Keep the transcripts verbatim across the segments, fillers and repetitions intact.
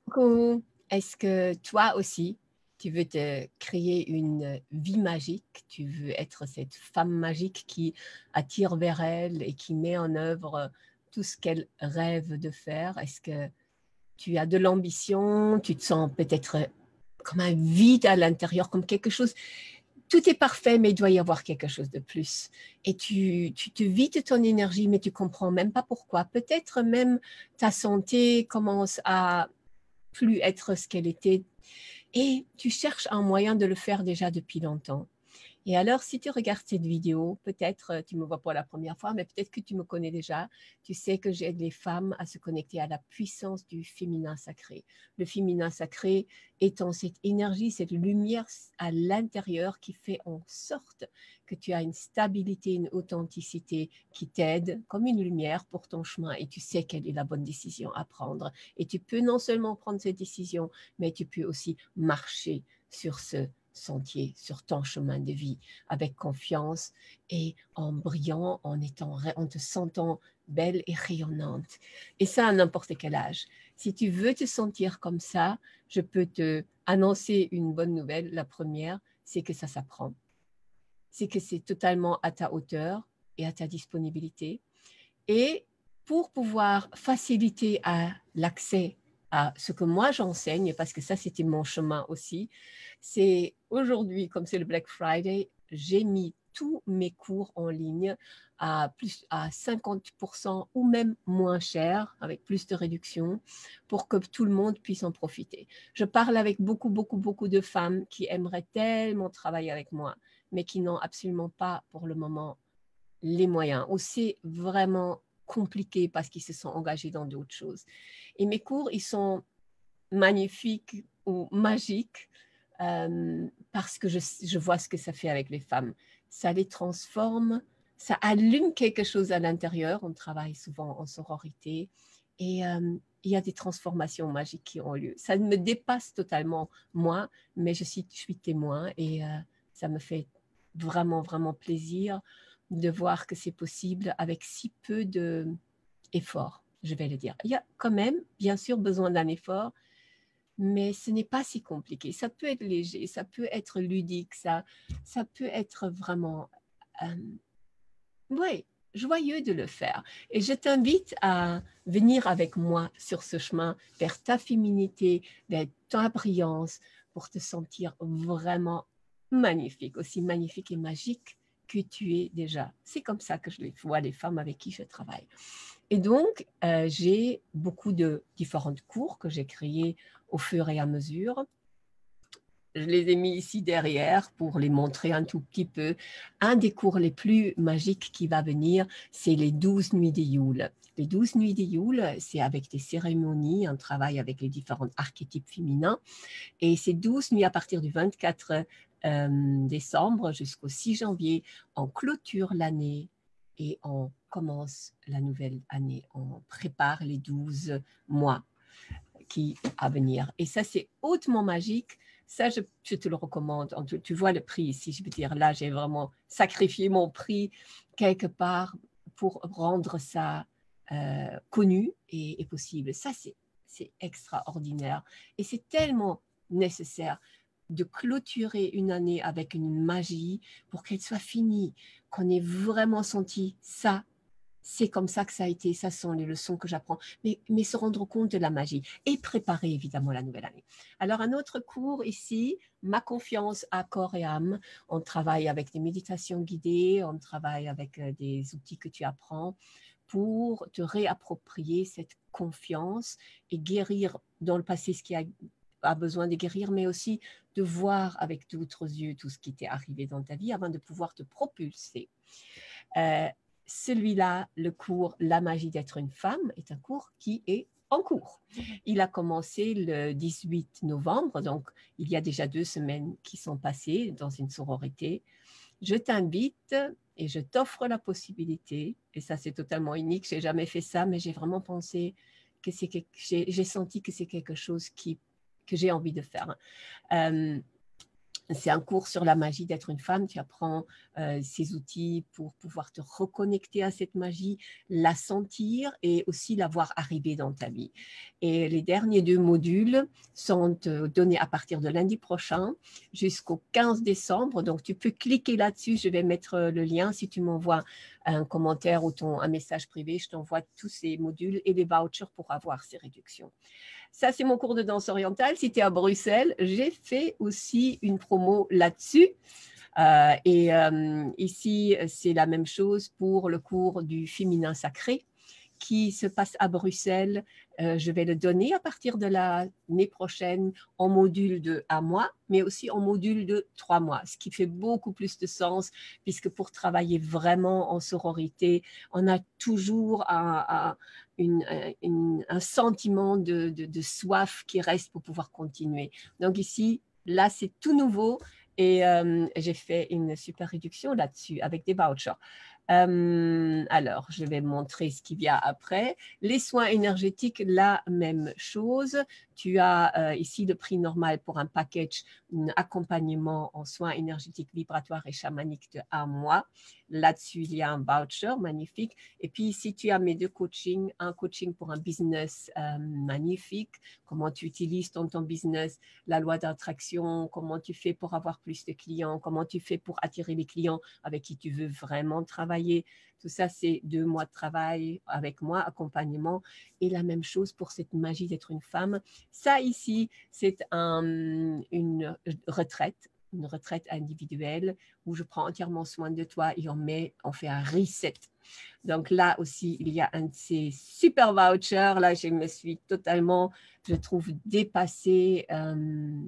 Coucou. Est-ce que toi aussi, tu veux te créer une vie magique? Tu veux être cette femme magique qui attire vers elle et qui met en œuvre tout ce qu'elle rêve de faire? Est-ce que tu as de l'ambition? Tu te sens peut-être comme un vide à l'intérieur, comme quelque chose. Tout est parfait, mais il doit y avoir quelque chose de plus. Et tu, tu te vides ton énergie, mais tu comprends même pas pourquoi. Peut-être même ta santé commence à plus être ce qu'elle était et tu cherches un moyen de le faire déjà depuis longtemps. Et alors, si tu regardes cette vidéo, peut-être euh, tu me vois pour la première fois, mais peut-être que tu me connais déjà. Tu sais que j'aide les femmes à se connecter à la puissance du féminin sacré. Le féminin sacré étant cette énergie, cette lumière à l'intérieur qui fait en sorte que tu as une stabilité, une authenticité qui t'aide comme une lumière pour ton chemin et tu sais quelle est la bonne décision à prendre. Et tu peux non seulement prendre cette décision, mais tu peux aussi marcher sur ce sentier, sur ton chemin de vie, avec confiance et en brillant, en, étant, en te sentant belle et rayonnante. Et ça à n'importe quel âge. Si tu veux te sentir comme ça, je peux te annoncer une bonne nouvelle. La première, c'est que ça s'apprend. C'est que c'est totalement à ta hauteur et à ta disponibilité. Et pour pouvoir faciliter l'accès à ce que moi j'enseigne, parce que ça c'était mon chemin aussi, c'est aujourd'hui, comme c'est le Black Friday, j'ai mis tous mes cours en ligne à, plus, à cinquante pour cent ou même moins cher, avec plus de réduction, pour que tout le monde puisse en profiter. Je parle avec beaucoup, beaucoup, beaucoup de femmes qui aimeraient tellement travailler avec moi, mais qui n'ont absolument pas pour le moment les moyens, ou c'est vraiment compliqué parce qu'ils se sont engagés dans d'autres choses. Et mes cours, ils sont magnifiques ou magiques euh, parce que je, je vois ce que ça fait avec les femmes. Ça les transforme, ça allume quelque chose à l'intérieur. On travaille souvent en sororité et euh, il y a des transformations magiques qui ont lieu. Ça me dépasse totalement moi, mais je suis, je suis témoin et euh, ça me fait vraiment, vraiment plaisir de voir que c'est possible avec si peu d'efforts, je vais le dire. Il y a quand même, bien sûr, besoin d'un effort, mais ce n'est pas si compliqué. Ça peut être léger, ça peut être ludique, ça, ça peut être vraiment, euh, ouais, joyeux de le faire. Et je t'invite à venir avec moi sur ce chemin vers ta féminité, vers ta brillance, pour te sentir vraiment magnifique, aussi magnifique et magique que tu es déjà. C'est comme ça que je les vois, les femmes avec qui je travaille. Et donc, euh, j'ai beaucoup de différents cours que j'ai créés au fur et à mesure. Je les ai mis ici derrière pour les montrer un tout petit peu. Un des cours les plus magiques qui va venir, c'est les douze nuits de Yule. Les douze nuits de Yule, c'est avec des cérémonies, un travail avec les différents archétypes féminins. Et ces douze nuits à partir du vingt-quatre euh, décembre jusqu'au six janvier, on clôture l'année et on commence la nouvelle année. On prépare les douze mois qui à venir. Et ça, c'est hautement magique. Ça, je, je te le recommande. Tu, tu vois le prix ici, je veux dire, là, j'ai vraiment sacrifié mon prix quelque part pour rendre ça euh, connu et, et possible. Ça, c'est, c'est extraordinaire. Et c'est tellement nécessaire de clôturer une année avec une magie pour qu'elle soit finie, qu'on ait vraiment senti ça. C'est comme ça que ça a été, ça sont les leçons que j'apprends, mais, mais se rendre compte de la magie et préparer évidemment la nouvelle année. Alors un autre cours ici, ma confiance à corps et âme, on travaille avec des méditations guidées, on travaille avec euh, des outils que tu apprends pour te réapproprier cette confiance et guérir dans le passé ce qui a, a besoin de guérir, mais aussi de voir avec d'autres yeux tout ce qui t'est arrivé dans ta vie avant de pouvoir te propulser. Euh, Celui-là, le cours La magie d'être une femme, est un cours qui est en cours. Il a commencé le dix-huit novembre, donc il y a déjà deux semaines qui sont passées dans une sororité. Je t'invite et je t'offre la possibilité, et ça c'est totalement unique, j'ai jamais fait ça, mais j'ai vraiment pensé que c'est quelque, j'ai, j'ai senti que c'est quelque chose qui, que j'ai envie de faire. Euh, C'est un cours sur la magie d'être une femme. Tu apprends euh, ces outils pour pouvoir te reconnecter à cette magie, la sentir et aussi la voir arriver dans ta vie. Et les derniers deux modules sont euh, donnés à partir de lundi prochain jusqu'au quinze décembre. Donc, tu peux cliquer là-dessus. Je vais mettre le lien. Si tu m'envoies un commentaire ou ton, un message privé, je t'envoie tous ces modules et les vouchers pour avoir ces réductions. Ça, c'est mon cours de danse orientale. Si tu es à Bruxelles, j'ai fait aussi une promo là-dessus. Euh, et euh, ici, c'est la même chose pour le cours du féminin sacré qui se passe à Bruxelles. Euh, je vais le donner à partir de l'année prochaine en module de un mois, mais aussi en module de trois mois, ce qui fait beaucoup plus de sens, puisque pour travailler vraiment en sororité, on a toujours un, un, une, une, un sentiment de, de, de soif qui reste pour pouvoir continuer. Donc ici, là, c'est tout nouveau et euh, j'ai fait une super réduction là-dessus avec des vouchers. Euh, alors, je vais montrer ce qui vient après. Les soins énergétiques, la même chose. Tu as euh, ici le prix normal pour un package, un accompagnement en soins énergétiques, vibratoires et chamaniques de un mois. Là-dessus, il y a un voucher magnifique. Et puis ici, tu as mes deux coachings. Un coaching pour un business euh, magnifique. Comment tu utilises dans ton business la loi d'attraction, comment tu fais pour avoir plus de clients, comment tu fais pour attirer les clients avec qui tu veux vraiment travailler. Tout ça, c'est deux mois de travail avec moi, accompagnement. Et la même chose pour cette magie d'être une femme. Ça ici, c'est un, une retraite, une retraite individuelle où je prends entièrement soin de toi et on, met, on fait un reset. Donc là aussi, il y a un de ces super vouchers. Là, je me suis totalement, je trouve, dépassée. Euh,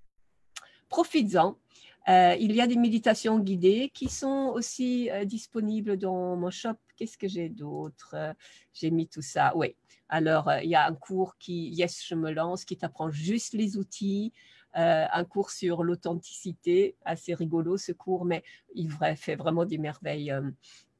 Profites-en. Euh, il y a des méditations guidées qui sont aussi euh, disponibles dans mon shop. Qu'est-ce que j'ai d'autre? euh, J'ai mis tout ça. Oui. Alors, euh, il y a un cours qui, Yes, je me lance, qui t'apprend juste les outils. Euh, un cours sur l'authenticité, assez rigolo ce cours, mais il fait vraiment des merveilles. Euh,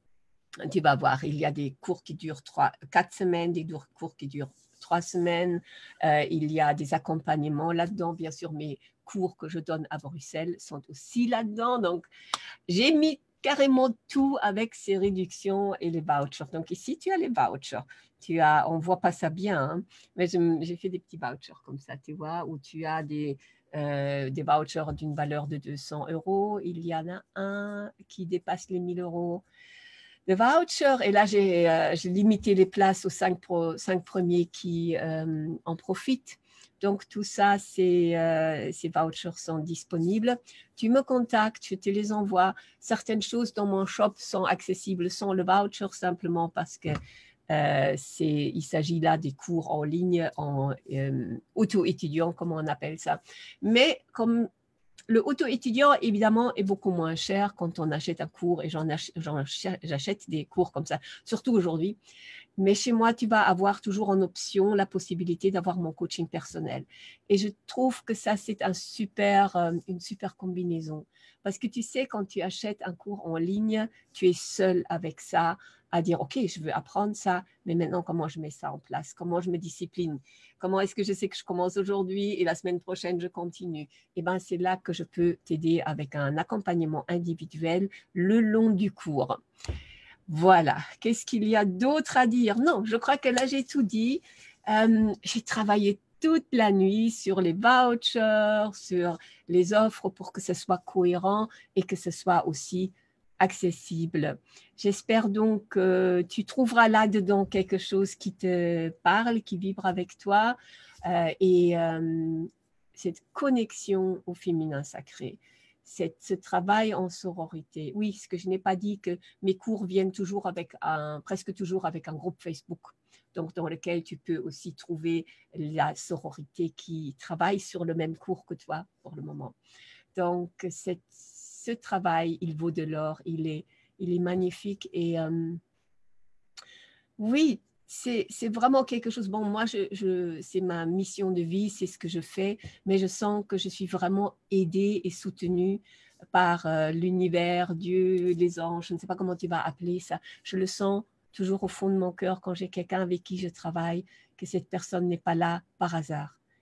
tu vas voir, il y a des cours qui durent trois, quatre semaines, des cours qui durent trois semaines. Euh, il y a des accompagnements là-dedans. Bien sûr, mes cours que je donne à Bruxelles sont aussi là-dedans. Donc, j'ai mis carrément tout avec ces réductions et les vouchers. Donc, ici, tu as les vouchers. Tu as, on ne voit pas ça bien, hein, mais j'ai fait des petits vouchers comme ça, tu vois, où tu as des, euh, des vouchers d'une valeur de deux cents euros. Il y en a un qui dépasse les mille euros. Le voucher, et là j'ai euh, limité les places aux cinq, pro, cinq premiers qui euh, en profitent. Donc tout ça, ces, euh, ces vouchers sont disponibles. Tu me contactes, je te les envoie. Certaines choses dans mon shop sont accessibles sans le voucher simplement parce que euh, il s'agit là des cours en ligne, en euh, auto-étudiant, comme on appelle ça. Mais comme le auto-étudiant, évidemment, est beaucoup moins cher quand on achète un cours et j'achète des cours comme ça, surtout aujourd'hui. Mais chez moi, tu vas avoir toujours en option la possibilité d'avoir mon coaching personnel. Et je trouve que ça, c'est un super, euh, une super combinaison. Parce que tu sais, quand tu achètes un cours en ligne, tu es seul avec ça, à dire, OK, je veux apprendre ça, mais maintenant, comment je mets ça en place? Comment je me discipline? Comment est-ce que je sais que je commence aujourd'hui et la semaine prochaine, je continue? Et bien, c'est là que je peux t'aider avec un accompagnement individuel le long du cours. Voilà. Qu'est-ce qu'il y a d'autre à dire? Non, je crois que là, j'ai tout dit. Euh, j'ai travaillé toute la nuit sur les vouchers, sur les offres pour que ce soit cohérent et que ce soit aussi accessible. J'espère donc que tu trouveras là-dedans quelque chose qui te parle, qui vibre avec toi euh, et euh, cette connexion au féminin sacré. Cette, ce travail en sororité. Oui, ce que je n'ai pas dit, que mes cours viennent toujours avec un, presque toujours avec un groupe Facebook, donc dans lequel tu peux aussi trouver la sororité qui travaille sur le même cours que toi pour le moment. Donc, cette, ce travail, il vaut de l'or, il est, il est magnifique et euh, oui, c'est vraiment quelque chose. Bon, moi, je, je, c'est ma mission de vie, c'est ce que je fais, mais je sens que je suis vraiment aidée et soutenue par euh, l'univers, Dieu, les anges, je ne sais pas comment tu vas appeler ça. Je le sens toujours au fond de mon cœur quand j'ai quelqu'un avec qui je travaille, que cette personne n'est pas là par hasard.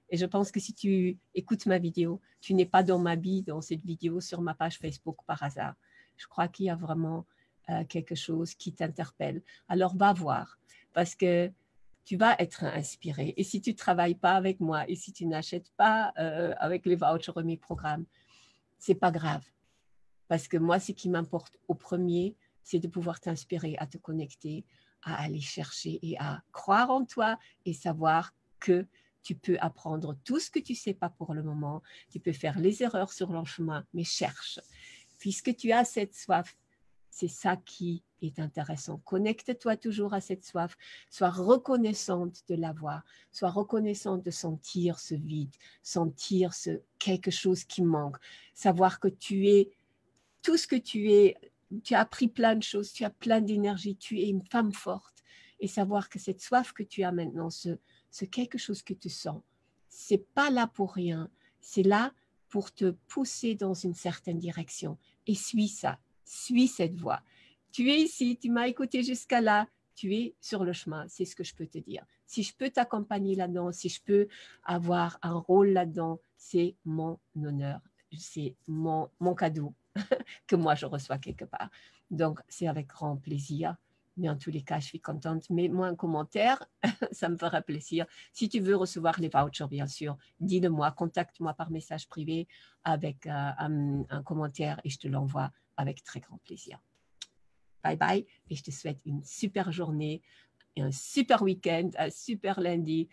Et je pense que si tu écoutes ma vidéo, tu n'es pas dans ma vie, dans cette vidéo sur ma page Facebook par hasard. Je crois qu'il y a vraiment euh, quelque chose qui t'interpelle. Alors, va voir, parce que tu vas être inspiré. Et si tu ne travailles pas avec moi et si tu n'achètes pas euh, avec les vouchers et mes programmes, ce n'est pas grave. Parce que moi, ce qui m'importe au premier, c'est de pouvoir t'inspirer à te connecter, à aller chercher et à croire en toi et savoir que tu peux apprendre tout ce que tu ne sais pas pour le moment. Tu peux faire les erreurs sur le chemin, mais cherche. Puisque tu as cette soif, c'est ça qui est intéressant. Connecte-toi toujours à cette soif. Sois reconnaissante de l'avoir. Sois reconnaissante de sentir ce vide, sentir ce quelque chose qui manque. Savoir que tu es tout ce que tu es. Tu as appris plein de choses, tu as plein d'énergie, tu es une femme forte. Et savoir que cette soif que tu as maintenant, ce, ce quelque chose que tu sens, c'est pas là pour rien. C'est là pour te pousser dans une certaine direction. Et suis ça, suis cette voie. Tu es ici, tu m'as écouté jusqu'à là, tu es sur le chemin, c'est ce que je peux te dire. Si je peux t'accompagner là-dedans, si je peux avoir un rôle là-dedans, c'est mon honneur, c'est mon, mon cadeau que moi je reçois quelque part. Donc, c'est avec grand plaisir. Mais en tous les cas, je suis contente. Mets-moi un commentaire, ça me fera plaisir. Si tu veux recevoir les vouchers, bien sûr, dis-le-moi, contacte-moi par message privé avec euh, un, un commentaire et je te l'envoie avec très grand plaisir. Bye bye et je te souhaite une super journée, un super week-end, un super lundi.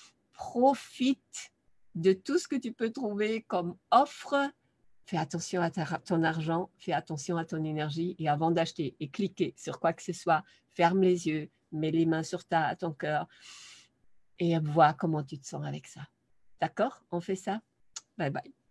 Profite de tout ce que tu peux trouver comme offre. Fais attention à ta, ton argent, fais attention à ton énergie et avant d'acheter et cliquer sur quoi que ce soit, ferme les yeux, mets les mains sur ta, ton cœur et vois comment tu te sens avec ça. D'accord? On fait ça? Bye bye.